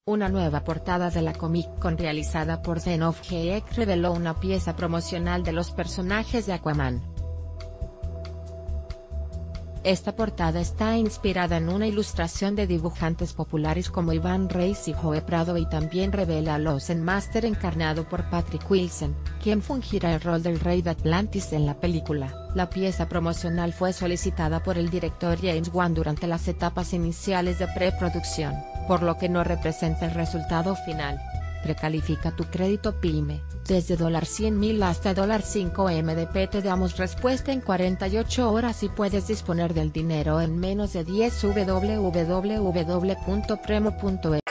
Una nueva portada de la Comic Con realizada por Den of Geek reveló una pieza promocional de los personajes de Aquaman. Esta portada está inspirada en una ilustración de dibujantes populares como Ivan Reis y Joe Prado y también revela al Ocean Master encarnado por Patrick Wilson, quien fungirá el rol del rey de Atlantis en la película. La pieza promocional fue solicitada por el director James Wan durante las etapas iniciales de preproducción, por lo que no representa el resultado final. Precalifica tu crédito PYME, desde $100,000 hasta $5M te damos respuesta en 48 horas y puedes disponer del dinero en menos de 10. www.premo.es